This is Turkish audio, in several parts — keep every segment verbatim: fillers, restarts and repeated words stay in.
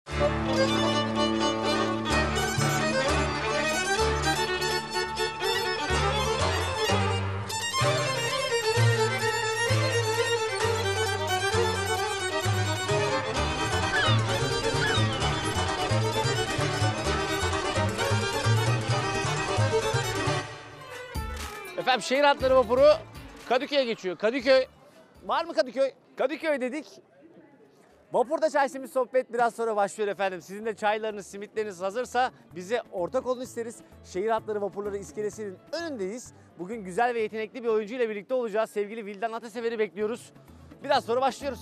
Efendim şehir hatları vapuru Kadıköy'e geçiyor. Kadıköy, var mı Kadıköy? Kadıköy dedik. Vapurda çay simit sohbet biraz sonra başlıyor efendim. Sizin de çaylarınız, simitleriniz hazırsa bize ortak olun isteriz. Şehir hatları vapurları iskelesinin önündeyiz. Bugün güzel ve yetenekli bir oyuncu ile birlikte olacağız. Sevgili Vildan Atasever'i bekliyoruz. Biraz sonra başlıyoruz.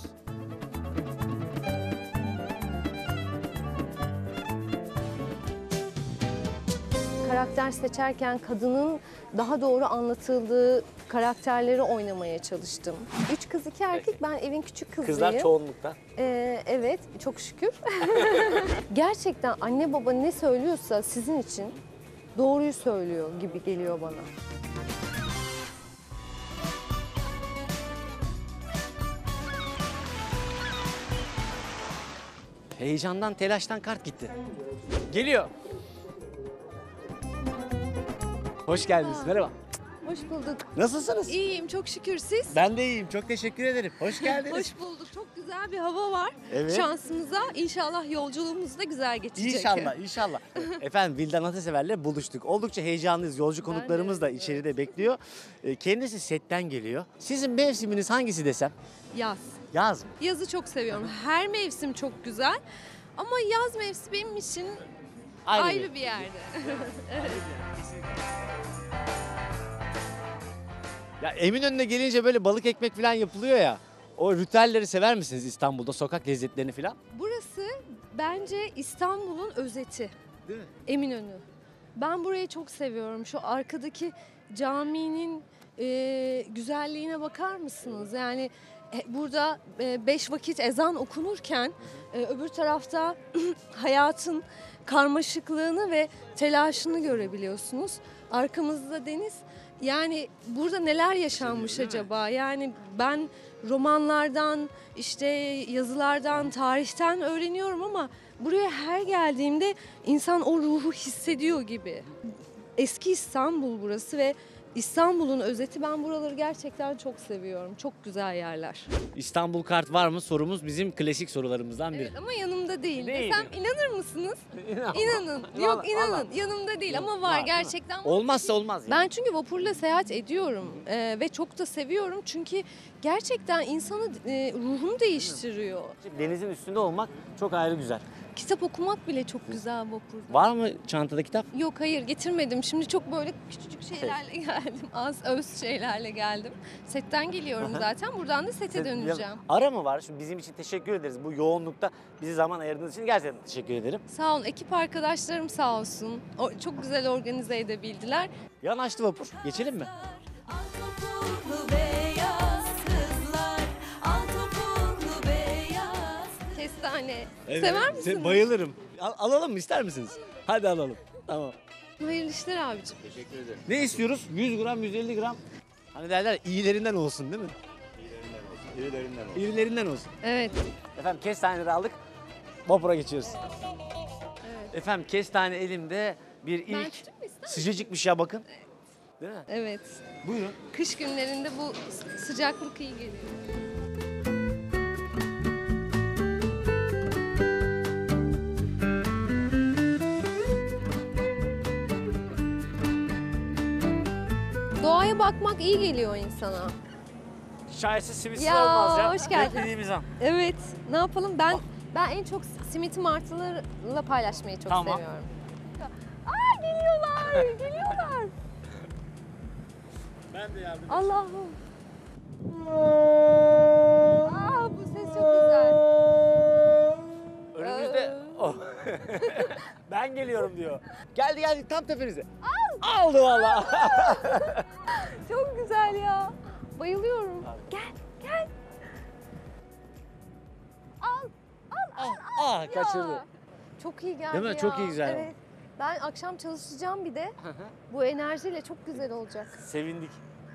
Karakter seçerken kadının daha doğru anlatıldığı karakterleri oynamaya çalıştım. Üç kız iki erkek, ben evin küçük kızıyım. Kızlar çoğunlukta. Ee, evet, çok şükür. Gerçekten anne baba ne söylüyorsa sizin için doğruyu söylüyor gibi geliyor bana. Heyecandan, telaştan kart gitti. Geliyor. Hoş geldiniz. Merhaba. Hoş bulduk. Nasılsınız? İyiyim çok şükür siz. Ben de iyiyim. Çok teşekkür ederim. Hoş geldiniz. Hoş bulduk. Çok güzel bir hava var. Evet. Şansımıza inşallah yolculuğumuz da güzel geçecek. İnşallah, inşallah. Efendim Vildan Atasever'le buluştuk. Oldukça heyecanlıyız. Yolcu konuklarımız da içeride bekliyor. Kendisi setten geliyor. Sizin mevsiminiz hangisi desem? Yaz. Yaz mı? Yazı çok seviyorum. Her mevsim çok güzel. Ama yaz mevsimi benim için Ayrı, ayrı, bir yerde. Evet. Ya Eminönü'ne gelince böyle balık ekmek falan yapılıyor ya. O ritüelleri sever misiniz İstanbul'da? Sokak lezzetlerini falan? Burası bence İstanbul'un özeti. Değil mi? Eminönü. Ben burayı çok seviyorum. Şu arkadaki caminin e, güzelliğine bakar mısınız? Yani e, burada e, beş vakit ezan okunurken e, öbür tarafta hayatın karmaşıklığını ve telaşını görebiliyorsunuz. Arkamızda deniz. Yani burada neler yaşanmış acaba? Yani ben romanlardan, işte yazılardan, tarihten öğreniyorum ama buraya her geldiğimde insan o ruhu hissediyor gibi. Eski İstanbul burası ve İstanbul'un özeti. Ben buraları gerçekten çok seviyorum. Çok güzel yerler. İstanbul kart var mı sorumuz bizim klasik sorularımızdan biri. Evet ama yanımda değil. Değil. Desem inanır mısınız? İnanın. Vallahi- Yok inanın. vallahi. Yanımda değil ama Var, var değil mi? gerçekten. var. Olmazsa olmaz yani. Ben çünkü vapurla seyahat ediyorum ee, ve çok da seviyorum çünkü gerçekten insanı e, ruhunu değiştiriyor. Denizin üstünde olmak çok ayrı güzel. Kitap okumak bile çok güzel vapurda. Var mı çantada kitap? Yok hayır getirmedim. Şimdi çok böyle küçücük şeylerle geldim. Az öz şeylerle geldim. Setten geliyorum zaten. Buradan da sete döneceğim. Ara mı var? Şimdi bizim için teşekkür ederiz. Bu yoğunlukta bizi zaman ayırdığınız için gerçekten teşekkür ederim. Sağ olun. Ekip arkadaşlarım sağ olsun. O, çok güzel organize edebildiler. Yanaştı vapur. Geçelim mi? Topuklu beyaz kızlar, al topuklu beyaz. Kestane. Sever misiniz? Bayılırım. Al- alalım mı ister misiniz? Hadi alalım. Tamam. Hayırlı işler abicim. Teşekkür ederim. Ne istiyoruz? yüz gram, yüz elli gram. Hani derler iyilerinden olsun değil mi? İyilerinden olsun. İyilerinden olsun. Evet. Efendim kestaneleri aldık. Vapura geçiyoruz. Evet. Efendim kestane elimde bir Ben ilk tutayım mı, ister misin? sıcacıkmış ya bakın. Değil mi? Evet. Buyurun. Kış günlerinde bu sı- sıcaklık iyi geliyor. Doğaya bakmak iyi geliyor insana. Şahitsiz simitsiz Ya, olmaz ya. hoş geldin. Beklediğimiz an. Evet. Ne yapalım? Ben ben en çok simiti martılarla paylaşmayı çok Tamam. seviyorum. Aa geliyorlar, geliyorlar. Ben de yardım Allah'ım. Aa bu ses çok güzel. Önümüzde... Oh. Ben geliyorum diyor. Geldi geldi tam tepenize. Al. Aldı valla. Çok güzel ya. Bayılıyorum. Gel, gel. Al, al, al. Ah Ya. kaçırdı. Çok iyi geldi Değil mi? ya. Çok iyi güzel. Evet. Ben akşam çalışacağım bir de. Bu enerjiyle çok güzel olacak. Sevindik.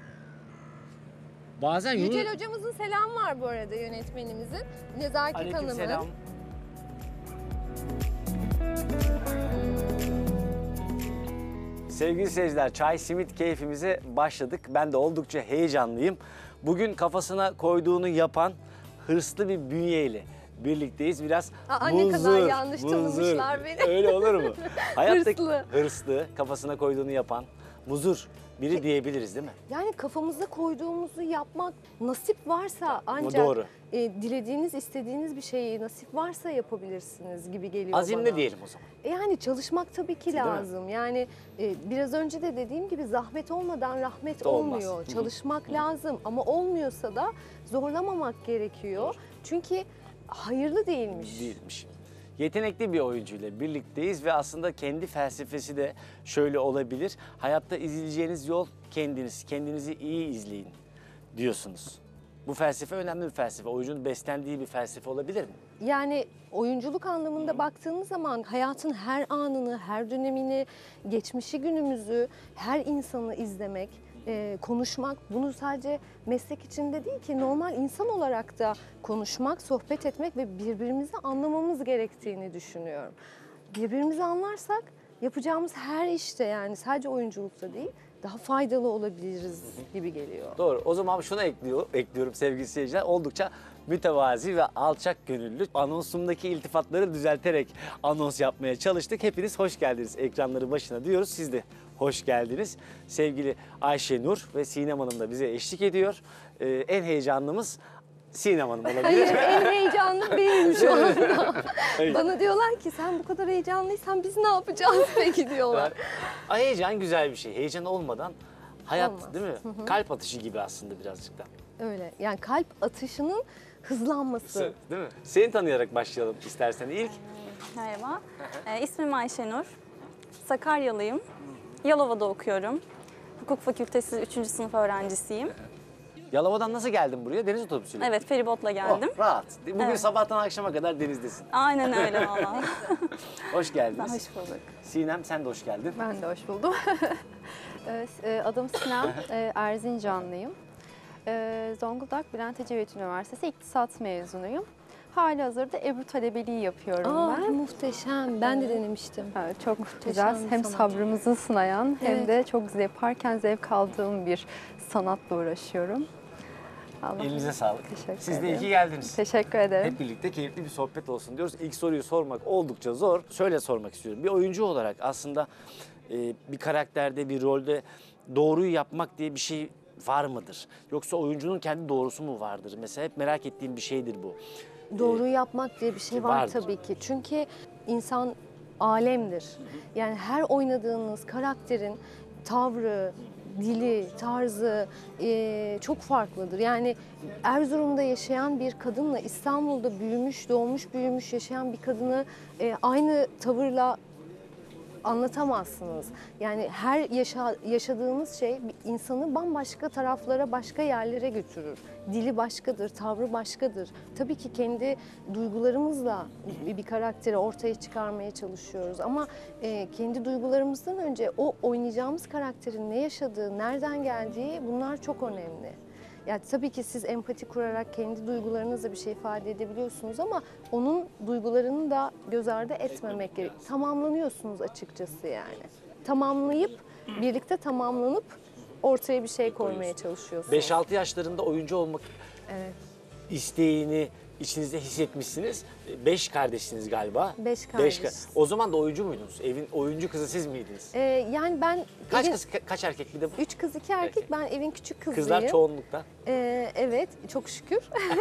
Bazen Yücel Yunus... hocamızın selam var bu arada yönetmenimizin. Nezaket Hanım'ın. Aleykümselam. Sevgili seyirciler, çay simit keyfimize başladık. Ben de oldukça heyecanlıyım. Bugün kafasına koyduğunu yapan hırslı bir bünyeyle birlikteyiz. Biraz Aa, ne kadar muzur, yanlış muzur. tanımışlar beni. Öyle olur mu? Hayattaki Hırslı. hırslı, kafasına koyduğunu yapan, muzur biri diyebiliriz değil mi? Yani kafamıza koyduğumuzu yapmak, nasip varsa ancak Doğru. e, dilediğiniz, istediğiniz bir şeyi nasip varsa yapabilirsiniz gibi geliyor Azimli bana. diyelim o zaman. E Yani çalışmak tabii ki Değil mi? lazım. Yani e, biraz önce de dediğim gibi zahmet olmadan rahmet Olmaz. olmuyor. Hı hı. Çalışmak lazım ama olmuyorsa da zorlamamak gerekiyor. Çünkü hayırlı değilmiş. Değilmiş. Yetenekli bir oyuncuyla birlikteyiz ve aslında kendi felsefesi de şöyle olabilir. Hayatta izleyeceğiniz yol kendiniz. Kendinizi iyi izleyin diyorsunuz. Bu felsefe önemli bir felsefe. Oyuncunun beslendiği bir felsefe olabilir mi? Yani oyunculuk anlamında baktığımız zaman hayatın her anını, her dönemini, geçmişi, günümüzü, her insanı izlemek, e, konuşmak, bunu sadece meslek içinde değil ki normal insan olarak da konuşmak, sohbet etmek ve birbirimizi anlamamız gerektiğini düşünüyorum. Birbirimizi anlarsak yapacağımız her işte, yani sadece oyunculukta değil, daha faydalı olabiliriz gibi geliyor. Doğru. O zaman şunu ekliyor, ekliyorum sevgili seyirciler. Oldukça mütevazi ve alçak gönüllü. Anonsumdaki iltifatları düzelterek anons yapmaya çalıştık. Hepiniz hoş geldiniz ekranları başına diyoruz. Siz de hoş geldiniz. Sevgili Ayşe Nur ve Sinem Hanım da bize eşlik ediyor. Ee, en heyecanlımız Sinem Hanım olabilir. Hayır, en heyecanlı benim şu anda. Evet. Bana diyorlar ki sen bu kadar heyecanlıysan biz ne yapacağız peki diyorlar. Ay, heyecan güzel bir şey. Heyecan olmadan hayat Olmaz. değil mi? Kalp atışı gibi aslında birazcık da. Öyle, yani kalp atışının hızlanması. Değil mi? Seni tanıyarak başlayalım istersen ilk. Merhaba, ee, ismim Ayşenur. Sakaryalıyım. Yalova'da okuyorum. Hukuk Fakültesi üçüncü sınıf öğrencisiyim. Yalova'dan nasıl geldin buraya? Deniz otobüsüyle. Evet, feribotla geldim. Oh, rahat. Bugün Evet. sabahtan akşama kadar denizdesin. Aynen öyle valla. Hoş geldiniz. Hoş bulduk. Sinem sen de hoş geldin. Ben de hoş buldum. Evet, e, adım Sinem, e, Erzincanlıyım. E, Zonguldak Bülent Ecevit Üniversitesi İktisat mezunuyum. Halihazırda Ebru talebeliği yapıyorum Aa, ben. muhteşem. Ben de denemiştim. Evet, çok güzel, bir hem sanat. sabrımızı sınayan hem Evet. de çok zevk yaparken zevk aldığım bir sanatla uğraşıyorum. Allah Elinize sağlık. Teşekkür Siz de iyi ederim. ki geldiniz. Teşekkür ederim. Hep birlikte keyifli bir sohbet olsun diyoruz. İlk soruyu sormak oldukça zor. Şöyle sormak istiyorum. Bir oyuncu olarak aslında e, bir karakterde, bir rolde doğruyu yapmak diye bir şey var mıdır? Yoksa oyuncunun kendi doğrusu mu vardır? Mesela hep merak ettiğim bir şeydir bu. Doğruyu yapmak diye bir şey var vardır. tabii ki. Çünkü insan alemdir. Yani her oynadığınız karakterin tavrı, dili, tarzı eee, çok farklıdır. Yani Erzurum'da yaşayan bir kadınla İstanbul'da büyümüş, doğmuş, büyümüş yaşayan bir kadını eee, aynı tavırla anlatamazsınız. Yani her yaşa, yaşadığımız şey bir insanı bambaşka taraflara, başka yerlere götürür. Dili başkadır, tavrı başkadır. Tabii ki kendi duygularımızla bir, bir karakteri ortaya çıkarmaya çalışıyoruz. Ama e, kendi duygularımızdan önce o oynayacağımız karakterin ne yaşadığı, nereden geldiği, bunlar çok önemli. Yani tabii ki siz empati kurarak kendi duygularınızla bir şey ifade edebiliyorsunuz ama onun duygularını da göz ardı etmemek gerekiyor. Tamamlanıyorsunuz açıkçası yani. Tamamlayıp, birlikte tamamlanıp ortaya bir şey koymaya çalışıyorsunuz. beş altı yaşlarında oyuncu olmak Evet. isteğini içinizde hissetmişsiniz. Beş kardeşsiniz galiba. Beş kardeş. ka- O zaman da oyuncu muydunuz? Evin oyuncu kızı siz miydiniz? Ee, yani ben Kaç evin- kız, ka- kaç erkek bir de üç kız iki erkek, ben evin küçük kızıyım. kızlar çoğunlukta. Ee, evet, çok şükür.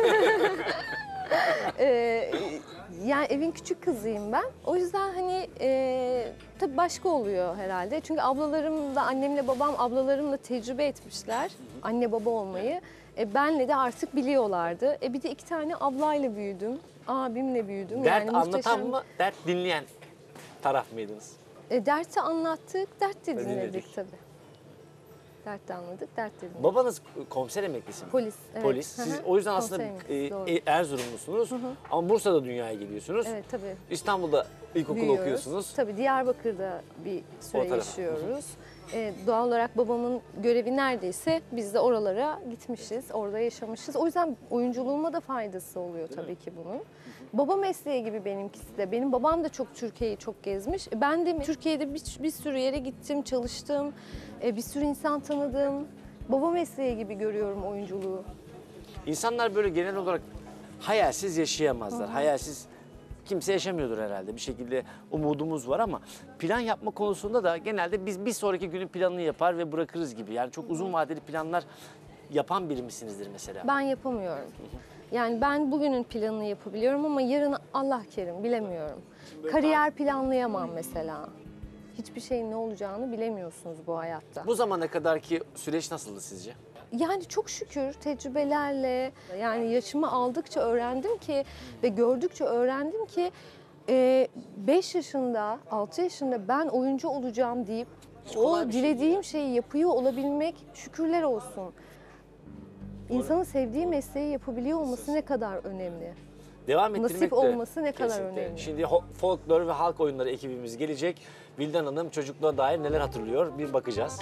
ee, yani evin küçük kızıyım ben. O yüzden hani e, tabii başka oluyor herhalde. Çünkü ablalarım da, annemle babam ablalarımla tecrübe etmişler anne baba olmayı. E, benle de artık biliyorlardı. E, bir de iki tane ablayla büyüdüm, abimle büyüdüm. Dert yani anlatan muhteşem- mı, dert dinleyen taraf mıydınız? E, derti anlattık, dert de Dinledik. dinledik tabii. Dert de anladık, dert de dinledik. Babanız komiser emeklisi mi? Polis, evet. Polis. Hı hı. Siz o yüzden aslında Komiser e, emeklisi, doğru. e, Erzurumlusunuz ama Bursa'da dünyaya geliyorsunuz. Evet tabii. İstanbul'da ilkokul Büyüyoruz. okuyorsunuz. Tabii Diyarbakır'da bir süre O tarafa. yaşıyoruz. Ee, doğal olarak babamın görevi neredeyse biz de oralara gitmişiz, orada yaşamışız. O yüzden oyunculuğuma da faydası oluyor tabii ki bunun. Baba mesleği gibi benimkisi de. Benim babam da çok Türkiye'yi çok gezmiş. Ben de Türkiye'de bir, bir sürü yere gittim, çalıştım. Bir sürü insan tanıdım. Baba mesleği gibi görüyorum oyunculuğu. İnsanlar böyle genel olarak hayalsiz yaşayamazlar. Hayalsiz kimse yaşamıyordur herhalde. Bir şekilde umudumuz var ama plan yapma konusunda da genelde biz bir sonraki günün planını yapar ve bırakırız gibi. Yani çok uzun vadeli planlar yapan biri misinizdir mesela? Ben yapamıyorum. Yani ben bugünün planını yapabiliyorum ama yarın Allah kerim bilemiyorum. Kariyer planlayamam mesela. Hiçbir şeyin ne olacağını bilemiyorsunuz bu hayatta. Bu zamana kadarki süreç nasıldı sizce? Yani çok şükür tecrübelerle, yani yaşımı aldıkça öğrendim ki ve gördükçe öğrendim ki beş yaşında, altı yaşında ben oyuncu olacağım deyip o dilediğim şeyi yapıyor olabilmek şükürler olsun. İnsanın sevdiği mesleği yapabiliyor olması ne kadar önemli. Devam ettirmek Nasip de olması ne kadar kesinlikle. önemli. Şimdi ho- folklor ve halk oyunları ekibimiz gelecek. Vildan Hanım çocukluğa dair neler hatırlıyor bir bakacağız.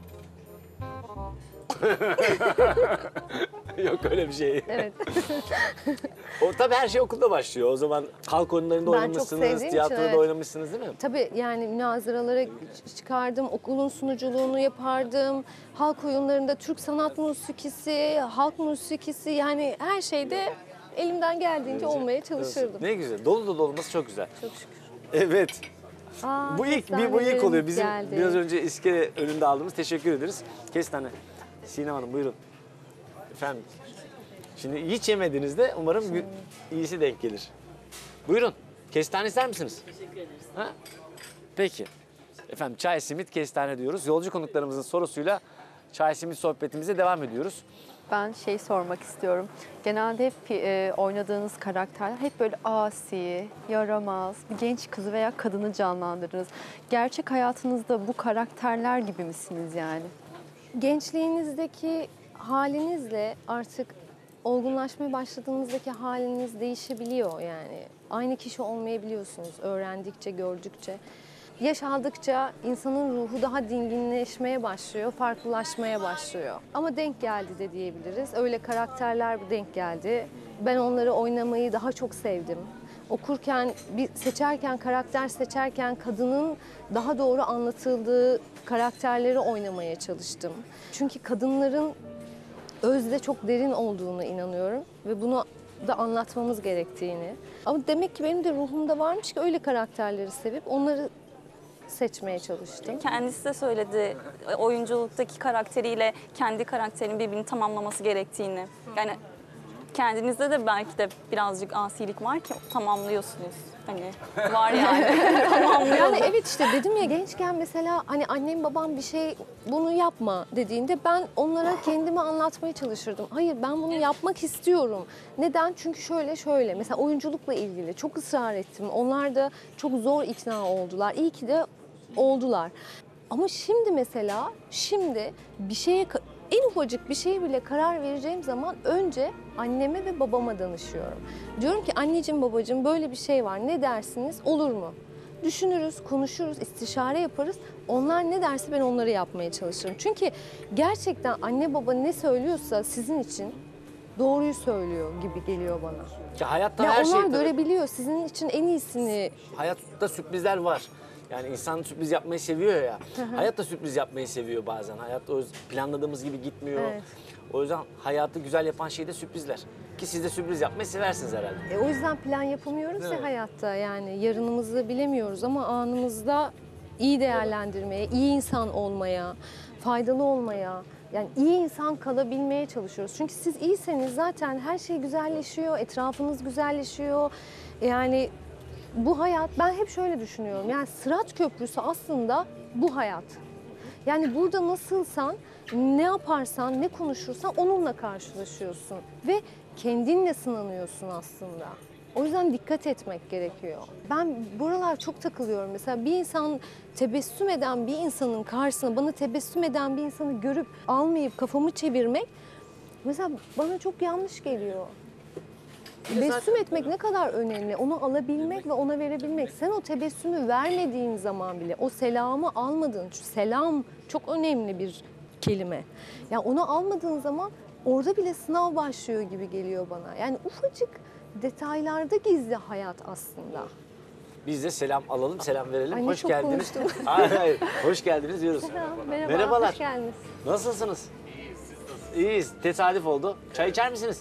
Yok öyle bir şey. Evet. O tabii her şey okulda başlıyor. O zaman halk oyunlarında Ben çok oynamışsınız, sevdiğim için, tiyatroda evet. oynamışsınız değil mi? Tabii yani münazaralara çıkardım, okulun sunuculuğunu yapardım. Halk oyunlarında Türk sanat musikisi, halk musikisi yani her şeyde elimden geldiğince olmaya çalışırdım. Ne güzel. Dolu dolu olması çok güzel. Çok şükür. Evet. Aa, Bu ilk bir bu ilk oluyor. Bizim geldi. biraz önce iskele önünde aldığımız. Teşekkür ederiz. Kestane. Sinem Hanım buyurun. Efendim. Şimdi hiç yemediğinizde umarım gü- iyisi denk gelir. Buyurun. Kestane ister misiniz? Teşekkür ederiz. Ha? Peki. Efendim çay, simit, kestane diyoruz. Yolcu konuklarımızın sorusuyla çay, simit sohbetimize devam ediyoruz. Ben şey sormak istiyorum. Genelde hep e, oynadığınız karakterler hep böyle asi, yaramaz, bir genç kızı veya kadını canlandırdınız. Gerçek hayatınızda bu karakterler gibi misiniz yani? Gençliğinizdeki halinizle artık olgunlaşmaya başladığınızdaki haliniz değişebiliyor yani. Aynı kişi olmayabiliyorsunuz öğrendikçe, gördükçe. Yaş aldıkça insanın ruhu daha dinginleşmeye başlıyor, farklılaşmaya başlıyor. Ama denk geldi de diyebiliriz. Öyle karakterler denk geldi. Ben onları oynamayı daha çok sevdim. Okurken, bir seçerken, karakter seçerken kadının daha doğru anlatıldığı karakterleri oynamaya çalıştım. Çünkü kadınların özde çok derin olduğunu inanıyorum ve bunu da anlatmamız gerektiğini. Ama demek ki benim de ruhumda varmış ki öyle karakterleri sevip onları seçmeye çalıştım. Kendisi de söyledi oyunculuktaki karakteriyle kendi karakterinin birbirini tamamlaması gerektiğini. Yani kendinizde de belki de birazcık asilik var ki tamamlıyorsunuz. Hani var yani tamamlıyor. Yani evet işte dedim ya gençken mesela hani annem babam bir şey bunu yapma dediğinde ben onlara kendimi anlatmaya çalışırdım. Hayır ben bunu yapmak istiyorum. Neden? Çünkü şöyle şöyle mesela oyunculukla ilgili çok ısrar ettim. Onlar da çok zor ikna oldular. İyi ki de oldular. Ama şimdi mesela şimdi bir şeye en ufacık bir şeye bile karar vereceğim zaman önce anneme ve babama danışıyorum. Diyorum ki anneciğim babacığım böyle bir şey var ne dersiniz olur mu? Düşünürüz, konuşuruz, istişare yaparız. Onlar ne derse ben onları yapmaya çalışırım. Çünkü gerçekten anne baba ne söylüyorsa sizin için doğruyu söylüyor gibi geliyor bana. Ki hayatta Ya her onlar şey görebiliyor sizin için en iyisini. hayatta sürprizler var. Yani insan sürpriz yapmayı seviyor ya. Hayat da sürpriz yapmayı seviyor bazen. Hayat o planladığımız gibi gitmiyor. Evet. O yüzden hayatı güzel yapan şey de sürprizler. Ki siz de sürpriz yapmayı seversiniz herhalde. E, o yüzden plan yapamıyoruz Değil ya mi? hayatta yani yarınımızı bilemiyoruz ama anımızda iyi değerlendirmeye, iyi insan olmaya, faydalı olmaya, yani iyi insan kalabilmeye çalışıyoruz. Çünkü siz iyiyseniz zaten her şey güzelleşiyor, etrafınız güzelleşiyor. Yani bu hayat, ben hep şöyle düşünüyorum. Yani Sırat Köprüsü aslında bu hayat. Yani burada nasılsan, ne yaparsan, ne konuşursan onunla karşılaşıyorsun. Ve kendinle sınanıyorsun aslında. O yüzden dikkat etmek gerekiyor. Ben buralar çok takılıyorum. Mesela bir insan tebessüm eden bir insanın karşısına, bana tebessüm eden bir insanı görüp almayıp kafamı çevirmek mesela bana çok yanlış geliyor. Tebessüm etmek ne kadar önemli. Onu alabilmek ve ona verebilmek. Sen o tebessümü vermediğin zaman bile, o selamı almadığın, çünkü selam çok önemli bir kelime. Yani onu almadığın zaman orada bile sınav başlıyor gibi geliyor bana. Yani ufacık detaylarda gizli hayat aslında. Biz de selam alalım, selam verelim. Ay, ne hoş çok geldiniz. konuştum. Hayır, hayır. Hoş geldiniz diyoruz. Merhaba, Merhabalar. hoş geldiniz. Nasılsınız? İyiyiz. Tesadüf oldu. Çay içer misiniz?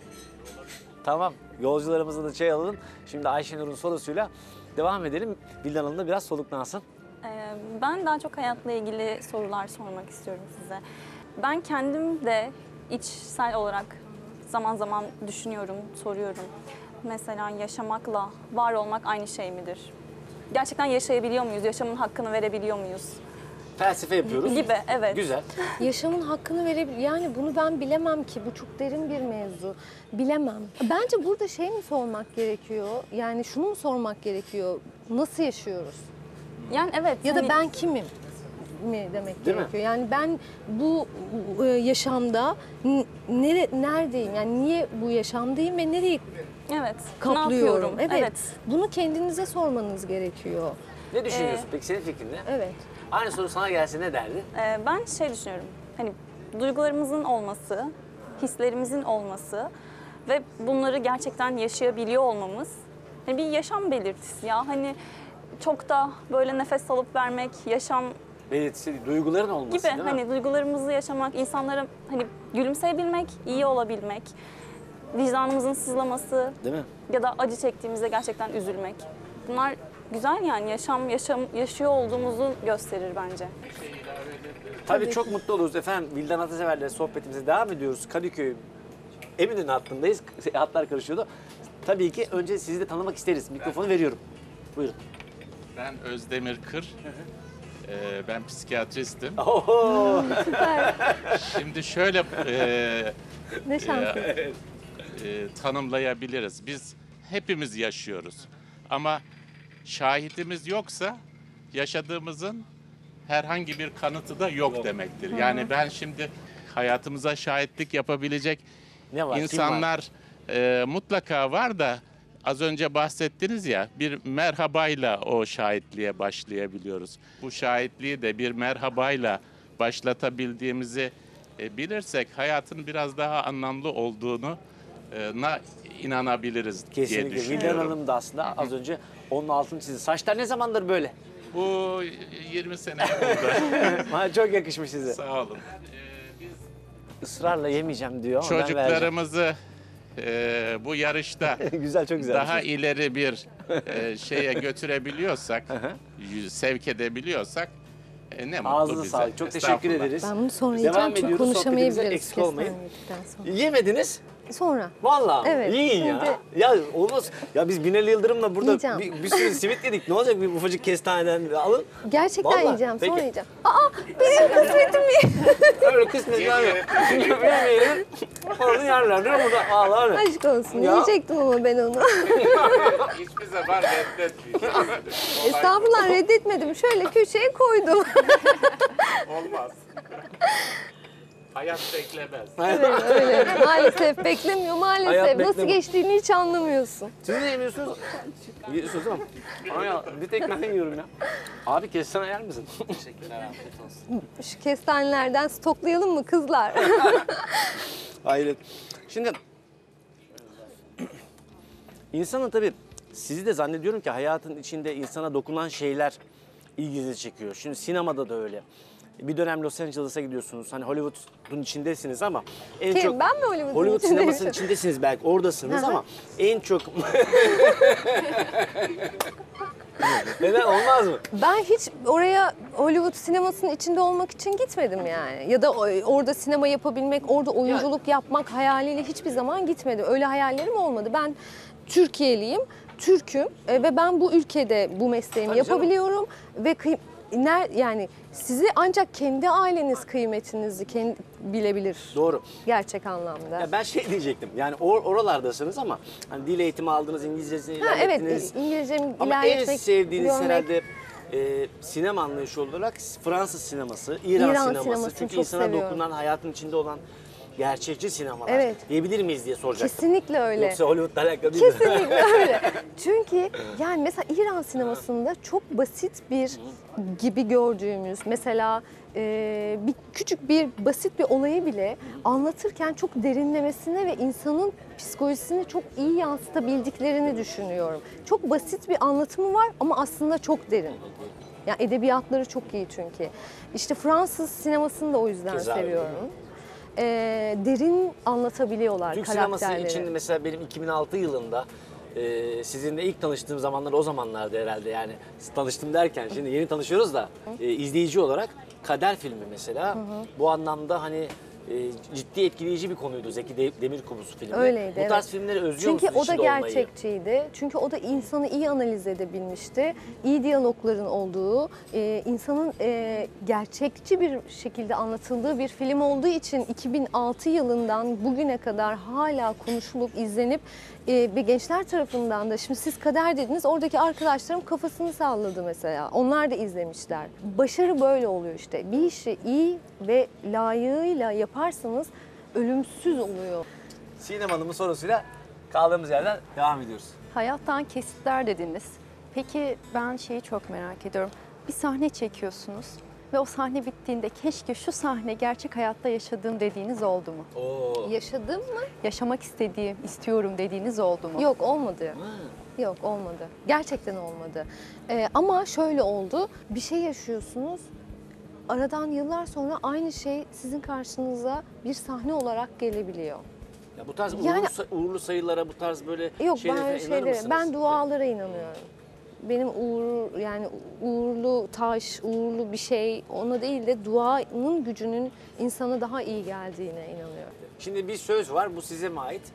Tamam. Yolcularımızı da çay alalım. Şimdi Ayşenur'un sorusuyla devam edelim. Vildan Hanım da biraz soluklansın. Ee, Ben daha çok hayatla ilgili sorular sormak istiyorum size. Ben kendim de içsel olarak zaman zaman düşünüyorum, soruyorum. Mesela yaşamakla var olmak aynı şey midir? Gerçekten yaşayabiliyor muyuz? Yaşamın hakkını verebiliyor muyuz? Felsefe yapıyoruz. Gibi, evet. Güzel. Yaşamın hakkını verebilir. Yani bunu ben bilemem ki. Bu çok derin bir mevzu. Bilemem. Bence burada şey mi sormak gerekiyor? Yani şunu mu sormak gerekiyor? Nasıl yaşıyoruz? Yani evet. Ya da hani- ben kimim mi demek Değil mi? gerekiyor? Yani ben bu e, yaşamda n- nere, neredeyim? Yani niye bu yaşamdayım ve nereyi Evet. Ne kaplıyorum? yapıyorum? Evet. Bunu kendinize sormanız gerekiyor. Ne düşünüyorsun peki? Senin fikrin ne? Evet. Aynı soru sana gelse ne derdin? Ee, ben şey düşünüyorum. Hani duygularımızın olması, hislerimizin olması ve bunları gerçekten yaşayabiliyor olmamız hani bir yaşam belirtisi ya. Hani çok da böyle nefes alıp vermek, yaşam Belirtisi, duyguların olması gibi değil mi? hani duygularımızı yaşamak, insanlara hani gülümseyebilmek, iyi olabilmek, vicdanımızın sızlaması Değil mi? ya da acı çektiğimizde gerçekten üzülmek. Bunlar güzel yani yaşam yaşam yaşıyor olduğumuzu gösterir bence. Tabii çok mutlu oluruz efendim. Vildan Atasever'le sohbetimize devam ediyoruz. Kadıköy Eminönü hattındayız. Hatlar karışıyordu. Tabii ki önce sizi de tanımak isteriz. Mikrofonu veriyorum. Buyurun. Ben Özdemir Kır. Ee, ben psikiyatristim. Oho! Şimdi şöyle e, Ne şansı. e, tanımlayabiliriz. Biz hepimiz yaşıyoruz. Ama şahidimiz yoksa yaşadığımızın herhangi bir kanıtı da yok demektir. Yani ben şimdi hayatımıza şahitlik yapabilecek Ne var? Kim var? insanlar e, mutlaka var da az önce bahsettiniz ya bir merhabayla o şahitliğe başlayabiliyoruz. Bu şahitliği de bir merhabayla başlatabildiğimizi e, bilirsek hayatın biraz daha anlamlı olduğunu e, na inanabiliriz diye Kesinlikle. Vildan düşünüyorum. Hanım da aslında az önce onun altını çizdi. Saçlar ne zamandır böyle? Bu yirmi sene oldu. Bana çok yakışmış size. Sağ olun. Israrla yemeyeceğim diyor ama ben vereceğim. Çocuklarımızı e, bu yarışta Güzel, çok güzel. daha bir şey. ileri bir e, şeye götürebiliyorsak, y- sevk edebiliyorsak e, ne mutlu Ağzınıza bize. sağlık. Çok teşekkür Estağfurullah. ederiz. Ben bunu sonra Devam yiyeceğim çünkü ediyoruz. konuşamayabiliriz. Sohbetimize eksik olmayın. Kestane yedikten sonra. Yemediniz. Sonra. Vallahi Evet, yiyin ya. şimdi- Ya olmaz. Ya biz Binali Yıldırım'la burada Yiyeceğim. bir, bir sürü simit yedik. Ne olacak bir ufacık kestaneden alın. Gerçekten Vallahi. yiyeceğim. Peki. Sonra yiyeceğim. Aa benim kısmetim iyi. Öyle kısmet yani. Çünkü yemeyelim. Orada yerler değil mi burada? Vallahi öyle. Aşk olsun. Ya. Yiyecektim ama ben onu. Hiçbir zaman reddetmeyeceğiz. Estağfurullah reddetmedim. Şöyle köşeye koydum. Olmaz. Hayat beklemez. Evet öyle. Maalesef beklemiyor. Maalesef. Hayat Nasıl beklemiyor. geçtiğini hiç anlamıyorsun. Siz ne yemiyorsunuz? Yiyorsunuz ama. Ama ya bir tek ben yiyorum ya. Abi kestane yer misin? Teşekkürler, afiyet olsun. Şu kestanelerden stoklayalım mı kızlar? Hayret. Şimdi insanın tabii sizi de zannediyorum ki hayatın içinde insana dokunan şeyler ilginizi çekiyor. Şimdi sinemada da öyle. Bir dönem Los Angeles'a gidiyorsunuz. Hani Hollywood'un içindesiniz ama en Kim? çok Ben mi Hollywood'un Hollywood içindeyim? sinemasının içindesiniz belki oradasınız Hı hı. ama en çok neden olmaz mı? Ben hiç oraya Hollywood sinemasının içinde olmak için gitmedim yani. Ya da o- orada sinema yapabilmek, orada oyunculuk yapmak hayaliyle hiçbir zaman gitmedim. Öyle hayallerim olmadı. Ben Türkiye'liyim, Türk'üm e, ve ben bu ülkede bu mesleğimi Tabii canım. yapabiliyorum ve kıy- ner, yani sizi ancak kendi aileniz kıymetinizi kendi bilebilir. Doğru. Gerçek anlamda. Ya ben şey diyecektim. Yani or oralardasınız ama hani dil eğitimi aldınız, İngilizcesini Ha, evet, ilerlettiniz. İngilizcemi Ama en ilerletmek, sevdiğiniz görmek. herhalde e, sinema anlayışı olarak Fransız sineması, İran, İran sineması. sinemasını Çünkü çok insana seviyorum. dokunan, hayatın içinde olan gerçekçi sinemalar Evet. diyebilir miyiz diye soracaktım. Kesinlikle öyle. Yoksa Hollywood'la alakalı değil mi? Kesinlikle öyle. Çünkü yani mesela İran sinemasında çok basit bir gibi gördüğümüz mesela e, bir küçük bir basit bir olayı bile anlatırken çok derinlemesine ve insanın psikolojisini çok iyi yansıtabildiklerini düşünüyorum. Çok basit bir anlatımı var ama aslında çok derin. Yani edebiyatları çok iyi çünkü. İşte Fransız sinemasını da o yüzden Keza öyle. seviyorum. E, derin anlatabiliyorlar Türk karakterleri. sineması için mesela benim iki bin altı yılında e, sizinle ilk tanıştığım zamanlar o zamanlardı herhalde yani tanıştım derken şimdi yeni tanışıyoruz da e, izleyici olarak Kader filmi mesela bu anlamda hani e, ciddi etkileyici bir konuydu Zeki De- Demirkubuz filmi. Öyleydi, Bu tarz evet. filmleri özlüyor Çünkü musunuz o da içinde olmayı? gerçekçiydi. Çünkü o da insanı iyi analiz edebilmişti. İyi diyalogların olduğu, e, insanın e, gerçekçi bir şekilde anlatıldığı bir film olduğu için iki bin altı yılından bugüne kadar hala konuşulup izlenip e, ve gençler tarafından da şimdi siz Kader dediniz oradaki arkadaşlarım kafasını salladı mesela. Onlar da izlemişler. Başarı böyle oluyor işte. Bir işi iyi ve layığıyla yaparsanız ölümsüz oluyor. Sinem Hanım'ın sorusuyla kaldığımız yerden devam ediyoruz. Hayattan kesitler dediniz. Peki ben şeyi çok merak ediyorum. Bir sahne çekiyorsunuz ve o sahne bittiğinde keşke şu sahne gerçek hayatta yaşadığım dediğiniz oldu mu? Oo. Yaşadım mı? Yaşamak istediğim, istiyorum dediğiniz oldu mu? Yok olmadı. Yok olmadı. Gerçekten olmadı. Ee, ama şöyle oldu. Bir şey yaşıyorsunuz. Aradan yıllar sonra aynı şey sizin karşınıza bir sahne olarak gelebiliyor. Ya bu tarz Yani- uğurlu, say- uğurlu sayılara, bu tarz böyle Yok şeylere ben falan öyle inanır şeylere, mısınız? ben dualara inanıyorum. Benim uğur yani uğurlu taş, uğurlu bir şey ona değil de duanın gücünün insana daha iyi geldiğine inanıyorum. Şimdi bir söz var, bu size mi ait?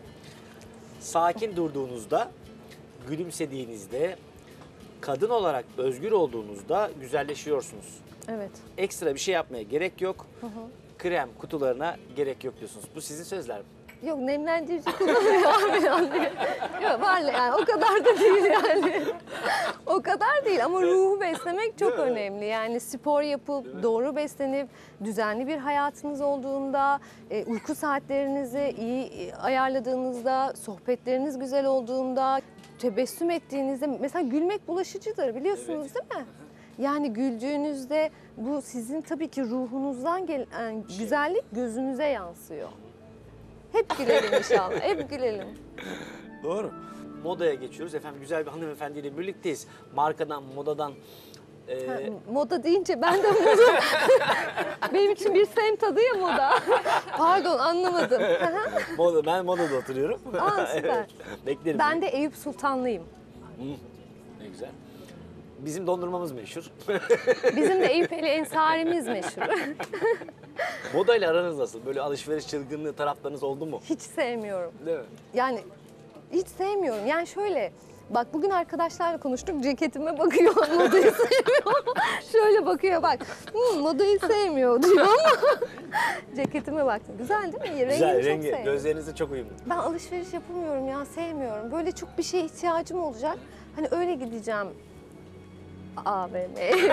Sakin durduğunuzda, gülümsediğinizde, kadın olarak özgür olduğunuzda güzelleşiyorsunuz. Evet. Ekstra bir şey yapmaya gerek yok. Krem kutularına gerek yok diyorsunuz. Bu sizin sözler mi? Yok nemlendirici kullanıyor abi yani. Yok var yani o kadar da değil yani. O kadar değil ama ruhu beslemek çok önemli. Yani spor yapıp doğru beslenip düzenli bir hayatınız olduğunda, e, uyku saatlerinizi iyi e, ayarladığınızda, sohbetleriniz güzel olduğunda, tebessüm ettiğinizde mesela gülmek bulaşıcıdır biliyorsunuz değil mi? Yani güldüğünüzde bu sizin tabii ki ruhunuzdan gelen güzellik gözünüze yansıyor. Hep gülelim inşallah, hep gülelim. Doğru. Modaya geçiyoruz. Efendim güzel bir hanımefendiyle birlikteyiz. Markadan, modadan. e, Ha, moda deyince ben de moda. Benim için bir semt adı ya moda. Pardon anlamadım. moda, ben modada oturuyorum. Aa, süper. Evet, beklerim. Ben de Eyüp Sultanlıyım. Ne güzel. Bizim dondurmamız meşhur. Bizim de Eyüp Eli Ensarimiz meşhur. Modayla aranız nasıl? Böyle alışveriş çılgınlığı taraflarınız oldu mu? Hiç sevmiyorum. Değil mi? Yani hiç sevmiyorum. Yani şöyle, bak bugün arkadaşlarla konuştuk, ceketime bakıyor, modayı sevmiyor. Şöyle bakıyor bak, hmm, modayı sevmiyor diyor ama ceketime baktım. Güzel değil mi? Rengini Güzel, çok rengi. sevdim. Gözlerinize çok uyumlu. Ben alışveriş yapamıyorum ya, sevmiyorum. Böyle çok bir şeye ihtiyacım olacak. Hani öyle gideceğim A V M'ye.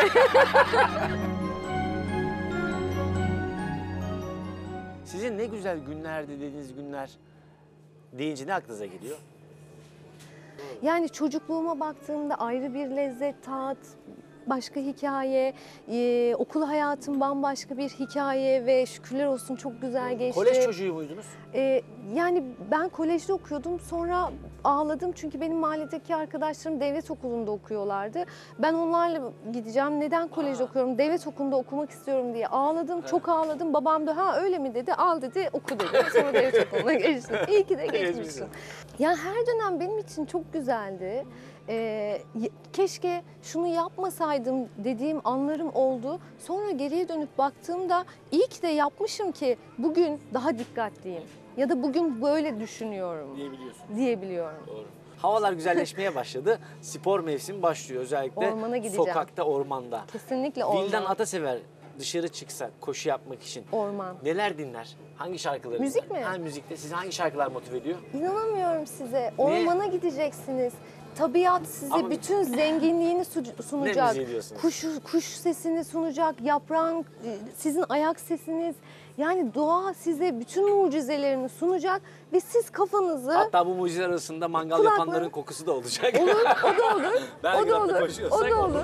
Sizin ne güzel günlerdi dediğiniz günler deyince ne aklınıza geliyor? Yani çocukluğuma baktığımda ayrı bir lezzet, tat, başka hikaye, ee, okul hayatım bambaşka bir hikaye ve şükürler olsun çok güzel geçti. Kolej çocuğu muydunuz? Ee, yani ben kolejde okuyordum, sonra ağladım çünkü benim mahalledeki arkadaşlarım devlet okulunda okuyorlardı. Ben onlarla gideceğim, neden kolejde okuyorum, devlet okulunda okumak istiyorum diye ağladım, çok ağladım. Babam da ha öyle mi dedi, al dedi, oku dedi. Sonra devlet okuluna geçtim. İyi ki de geçmişsin. Yani her dönem benim için çok güzeldi. Ee, y- keşke şunu yapmasaydım dediğim anlarım oldu. Sonra geriye dönüp baktığımda iyi ki de yapmışım ki bugün daha dikkatliyim. Ya da bugün böyle düşünüyorum Diyebiliyorsun. diyebiliyorum. Doğru. Havalar güzelleşmeye başladı. Spor mevsimi başlıyor özellikle. Ormana gideceğim. Sokakta, ormanda. Kesinlikle orman. Vildan Atasever dışarı çıksa koşu yapmak için Orman. neler dinler? Hangi şarkıları Müzik dinler? mi? Ha, müzikte. Sizi hangi şarkılar motive ediyor? İnanamıyorum size. Ormana gideceksiniz. tabiat size Ama- bütün zenginliğini su- sunacak. müziği diyorsunuz? Kuş kuş sesini sunacak, yaprağın e, sizin ayak sesiniz. Yani doğa size bütün mucizelerini sunacak ve siz kafanızı Hatta bu mucizeler arasında mangal Kulakları- yapanların kokusu da olacak. olur, o da olur. Belki o da hatta olur. koşuyorsak O da olur. olur.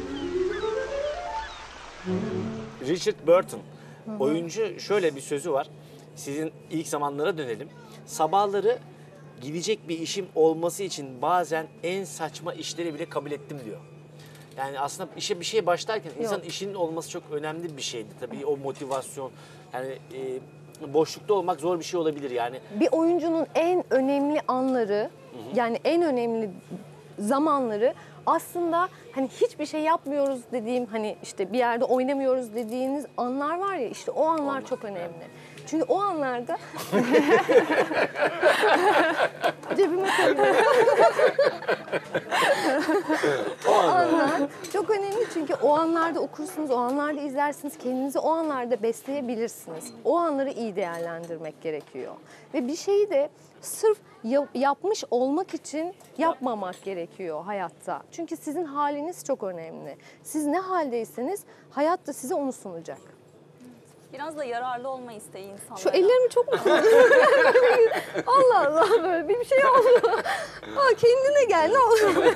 Richard Burton, oyuncu, şöyle bir sözü var. Sizin ilk zamanlara dönelim. Sabahları gidecek bir işim olması için bazen en saçma işleri bile kabul ettim diyor. Yani aslında işe bir şey başlarken insan işinin olması çok önemli bir şeydi. Tabii o motivasyon, yani e, boşlukta olmak zor bir şey olabilir yani. Bir oyuncunun en önemli anları, yani en önemli zamanları aslında hani hiçbir şey yapmıyoruz dediğim, hani işte bir yerde oynamıyoruz dediğiniz anlar var ya, işte o anlar çok önemli. Çünkü o anlarda cebime koyuyorum. O anlar çok önemli çünkü o anlarda okursunuz, o anlarda izlersiniz, kendinizi o anlarda besleyebilirsiniz. O anları iyi değerlendirmek gerekiyor. Ve bir şeyi de sırf ya- yapmış olmak için yapmamak gerekiyor hayatta. Çünkü sizin haliniz çok önemli. Siz ne haldeyseniz hayat da size onu sunacak. Biraz da yararlı olma isteği insanlara. Şu ellerimi çok mu Allah Allah, böyle bir şey oldu. Aa, kendine gel ne olur.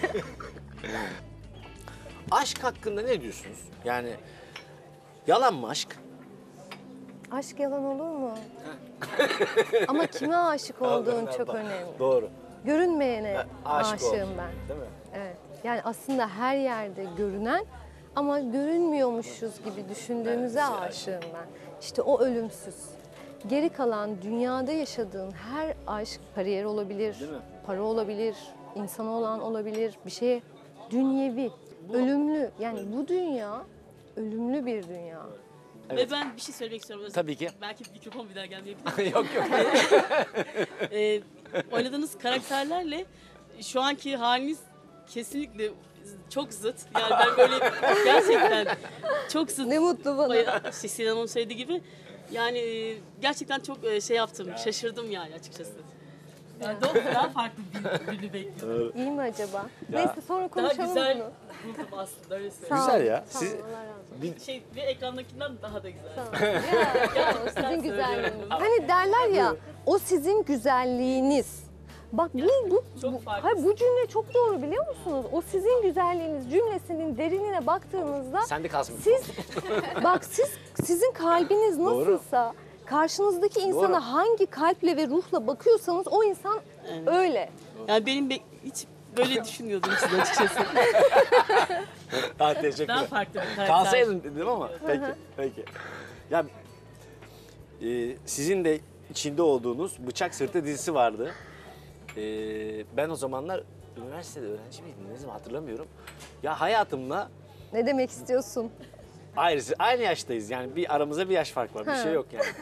Aşk hakkında ne diyorsunuz? Yani yalan mı aşk? Aşk yalan olur mu? Ama kime aşık olduğun çok önemli. Doğru. Görünmeyene Aşık aşığım oldun, ben. değil mi? Evet. Yani aslında her yerde görünen ama görünmüyormuşuz gibi düşündüğümüze aşığım ben. İşte o ölümsüz. Geri kalan dünyada yaşadığın her aşk kariyer olabilir, Değil mi? para olabilir, insana olan olabilir, bir şeye dünyevi, ölümlü. Yani bu dünya ölümlü bir dünya. Evet. Ve ben bir şey söylemek istiyorum. Özür- Tabii ki. Belki mikrofon bir daha gelmeyebilir. yok yok. Ee, oynadığınız karakterlerle şu anki haliniz kesinlikle çok zıt. Yani ben böyle gerçekten çok zıt. Ne mutlu bana. Bayağı, işte Sinan Hanım söylediği gibi. Yani e, gerçekten çok e, şey yaptım, şaşırdım yani açıkçası. Yani daha, daha farklı bir birini bekliyorum. İyi mi acaba? Neyse sonra Daha konuşalım güzel bunu. buldum aslında öyle söyleyeyim. Sağ Güzel olun, ya. sağ Siz- olun, Allah razı olsun. Şey, ve ekrandakinden daha da güzel. Sağ olun. Ya, ya, o sizin söylüyorum. güzelliğiniz. Hani derler ya, o sizin güzelliğiniz. Bak bu, bu, Çok bu, farklı. hayır, bu cümle çok doğru biliyor musunuz? O sizin güzelliğiniz cümlesinin derinine baktığınızda Sen de kalsın. siz, bak siz sizin kalbiniz Doğru. nasılsa, karşınızdaki insana Doğru. hangi kalple ve ruhla bakıyorsanız o insan öyle. Yani benim be- hiç böyle düşünmüyordum size açıkçası. Ha, teşekkürler. Daha farklı bir karakter. Kalsaydın dedim ama peki peki. Ya e, sizin de içinde olduğunuz Bıçak Sırtı dizisi vardı. E, ben o zamanlar üniversitede öğrenci miydim ne zaman hatırlamıyorum. Ya hayatımla Ne demek istiyorsun? ayrı, aynı yaştayız yani bir aramızda bir yaş fark var bir Ha. şey yok yani.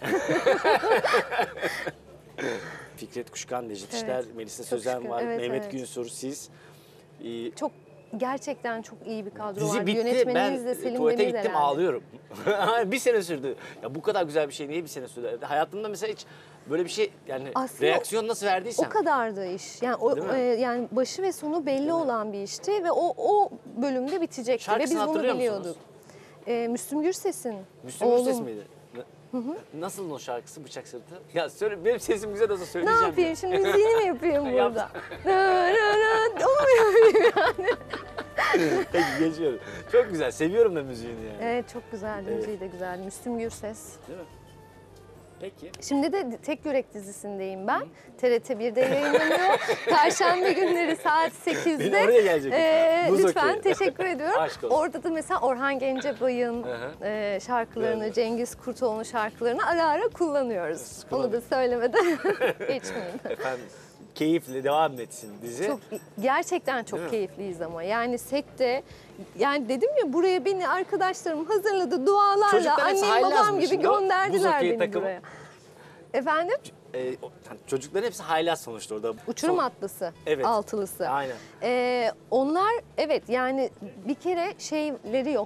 Fikret Kuşkan, Necip Evet. İşler, Melisa Çok Sözen şükür. var, Evet, Mehmet evet. Günsur, siz. E, Çok gerçekten çok iyi bir kadro Dizi var. bitti. Ben Yönetmeniniz de Selim tuvalete Demir gittim herhalde. ağlıyorum. bir sene sürdü. Ya bu kadar güzel bir şey niye bir sene sürdü? Hayatımda mesela hiç böyle bir şey yani Aslında reaksiyon nasıl verdiysem. O kadardı iş. Yani o Değil mi? e, yani başı ve sonu belli olan bir işti ve o o bölümde bitecekti ve Şarkısını biz bunu hatırlıyor biliyorduk. musunuz? E, Müslüm Gürses'in. Müslüm oğlum. Gürses miydi? Ne- Nasıl o şarkısı Bıçak Sırtı? Ya söyle benim sesim güzel olsa Ne söyleyeceğim. yapayım şimdi müziğini mi yapayım Yap. burada? Nı, nı, nı, o mu yapayım yani? Peki geçiyorum. Çok güzel. Seviyorum da müziğini yani. Evet çok güzeldi, Evet. müziği de güzel. Müslüm Gürses. Değil mi? Peki. Şimdi de Tek Yürek dizisindeyim ben. T R T bir'de yayınlanıyor. Perşembe günleri saat sekizde. Benim oraya gelecek. Ee, Buz lütfen okey. teşekkür ediyorum. Aşk olsun. Orada da mesela Orhan Gencebay'ın Hı hı. e, şarkılarını, Evet. Cengiz Kurtoğlu'nun şarkılarını ara ara kullanıyoruz. Onu da Kullanın. söylemeden geçmeyeyim. Efendim keyifli devam etsin dizi. Çok gerçekten Değil çok mi? keyifliyiz ama yani sette yani dedim ya buraya beni arkadaşlarım hazırladı dualarla Çocuklar hepsi annem haylaz babam mı gibi şimdi o? Buz gönderdiler okey beni takımı? buraya. Efendim? Ee, o- yani çocukların hepsi haylaz sonuçta orada. Uçurum Son- atlısı, Evet. altılısı. Aynen. Ee, onlar evet yani bir kere şeyleri yok.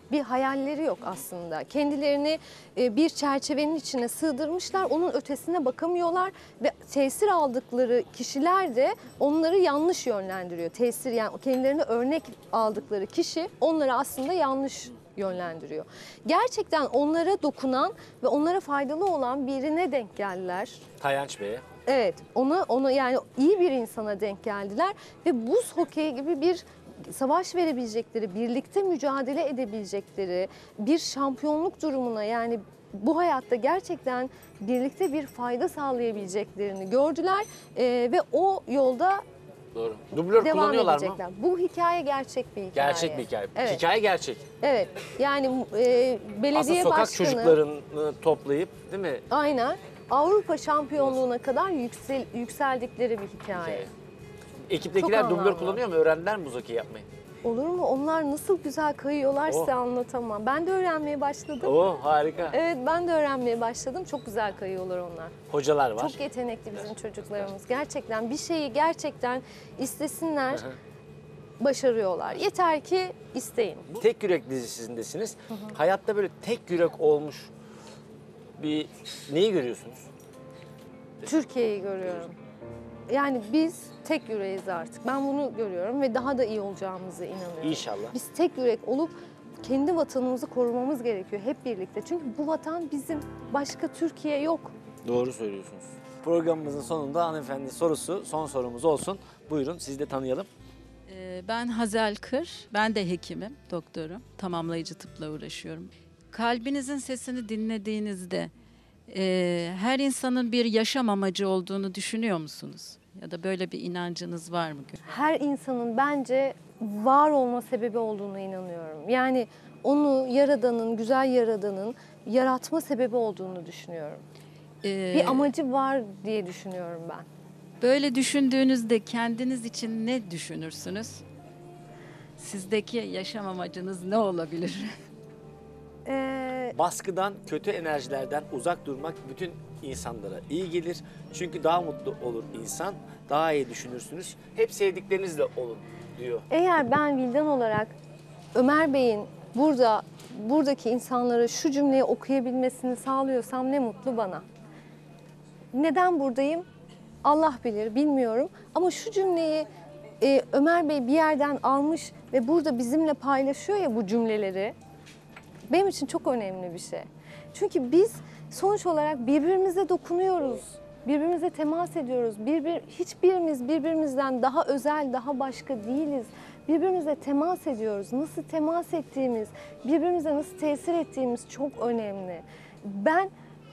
Bir hayalleri yok aslında. Kendilerini e, bir çerçevenin içine sığdırmışlar, onun ötesine bakamıyorlar ve tesir aldıkları kişiler de onları yanlış yönlendiriyor. Tesir, yani kendilerine örnek aldıkları kişi onları aslında yanlış yönlendiriyor. Gerçekten onlara dokunan ve onlara faydalı olan birine denk geldiler. Tayanç Bey'e. Evet, ona ona yani iyi bir insana denk geldiler ve buz hokeyi gibi bir savaş verebilecekleri, birlikte mücadele edebilecekleri bir şampiyonluk durumuna, yani bu hayatta gerçekten birlikte bir fayda sağlayabileceklerini gördüler Ee, ve o yolda Doğru. Dublör devam kullanıyorlar edecekler. mı? Bu hikaye gerçek bir hikaye. Gerçek bir hikaye. Evet. Hikaye gerçek. Evet, yani e, belediye Aslında sokak başkanı çocuklarını toplayıp, değil mi? aynen Avrupa şampiyonluğuna kadar yüksel, yükseldikleri bir hikaye. Hikaye. Ekiptekiler Çok dublör anlamlı. kullanıyor mu? Öğrendiler mi buz hokeyi yapmayı? Olur mu? Onlar nasıl güzel kayıyorlar Oh. size anlatamam. Ben de öğrenmeye başladım. Oo, harika. Evet, ben de öğrenmeye başladım. Çok güzel kayıyorlar onlar. Hocalar var. Çok yetenekli bizim çocuklarımız. Gerçekten bir şeyi gerçekten istesinler, başarıyorlar. Yeter ki isteyin. Tek Yürek dizisindesiniz. Hayatta böyle tek yürek olmuş bir neyi görüyorsunuz? Türkiye'yi görüyorum. Yani biz tek yüreğiz artık. Ben bunu görüyorum ve daha da iyi olacağımıza inanıyorum. İnşallah. Biz tek yürek olup kendi vatanımızı korumamız gerekiyor hep birlikte. Çünkü bu vatan bizim. Başka Türkiye yok. Doğru söylüyorsunuz. Programımızın sonunda hanımefendi sorusu, son sorumuz olsun. Buyurun, sizi de tanıyalım. Ee, Ben Hazel Kır, ben de hekimim, doktorum. Tamamlayıcı tıpla uğraşıyorum. Kalbinizin sesini dinlediğinizde e, her insanın bir yaşam amacı olduğunu düşünüyor musunuz? Ya da böyle bir inancınız var mı? Her insanın bence var olma sebebi olduğuna inanıyorum. Yani onu Yaradan'ın, güzel Yaradan'ın yaratma sebebi olduğunu düşünüyorum. Ee, Bir amacı var diye düşünüyorum ben. Böyle düşündüğünüzde kendiniz için ne düşünürsünüz? Sizdeki yaşam amacınız ne olabilir? Ee, Baskıdan, kötü enerjilerden uzak durmak bütün insanlara iyi gelir. Çünkü daha mutlu olur insan, daha iyi düşünürsünüz. Hep sevdiklerinizle olun diyor. Eğer ben Vildan olarak Ömer Bey'in burada buradaki insanlara şu cümleyi okuyabilmesini sağlıyorsam ne mutlu bana. Neden buradayım? Allah bilir, bilmiyorum. Ama şu cümleyi e, Ömer Bey bir yerden almış ve burada bizimle paylaşıyor ya bu cümleleri. Benim için çok önemli bir şey. Çünkü biz sonuç olarak birbirimize dokunuyoruz. Birbirimize temas ediyoruz. Birbir, hiçbirimiz birbirimizden daha özel, daha başka değiliz. Birbirimize temas ediyoruz. Nasıl temas ettiğimiz, birbirimize nasıl tesir ettiğimiz çok önemli. Ben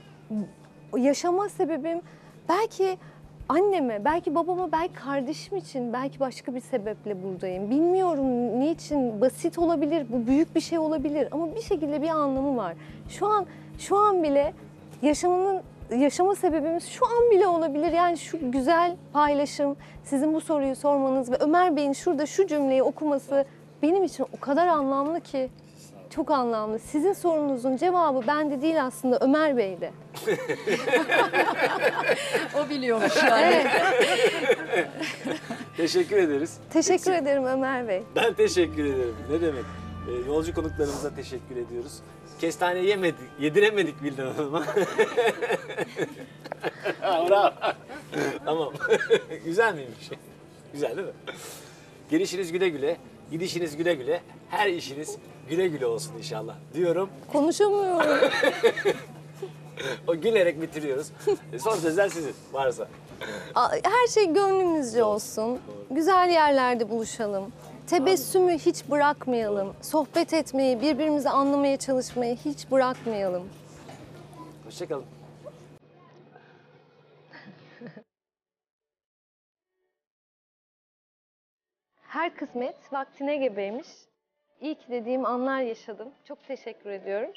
yaşama sebebim belki anneme, belki babama, belki kardeşim için, belki başka bir sebeple buradayım. Bilmiyorum niçin, basit olabilir, bu büyük bir şey olabilir ama bir şekilde bir anlamı var. Şu an şu an bile yaşamının yaşama sebebimiz şu an bile olabilir. Yani şu güzel paylaşım, sizin bu soruyu sormanız ve Ömer Bey'in şurada şu cümleyi okuması benim için o kadar anlamlı ki. Çok anlamlı. Sizin sorunuzun cevabı bende değil aslında, Ömer Bey'de. O biliyormuş yani. Evet. Teşekkür ederiz. Teşekkür ederim Ömer Bey. Ben teşekkür ederim. Ne demek? Ee, yolcu konuklarımıza teşekkür ediyoruz. Kestane yemedik, yediremedik Vildan Hanım'a. Bravo. Tamam. Güzel miymiş? Güzel değil mi? Gelişiniz güle güle, gidişiniz güle güle, her işiniz güle güle olsun inşallah diyorum. Konuşamıyorum. O gülerek bitiriyoruz. Son sözler sizin varsa. Her şey gönlümüzce olsun. Güzel yerlerde buluşalım. Tebessümü hiç bırakmayalım. Sohbet etmeyi, birbirimizi anlamaya çalışmayı hiç bırakmayalım. Hoşçakalın. Her kısmet vaktine gebeymiş. İyi ki dediğim anlar yaşadım. Çok teşekkür ediyorum.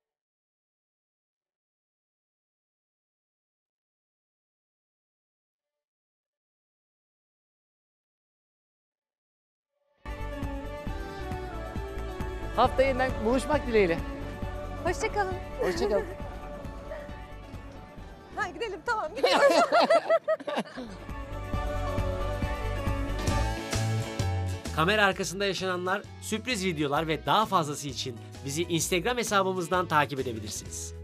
Haftaya yeniden buluşmak dileğiyle. Hoşçakalın. Hoşçakalın. Ha gidelim, tamam gidiyoruz. kamera arkasında yaşananlar, sürpriz videolar ve daha fazlası için bizi Instagram hesabımızdan takip edebilirsiniz.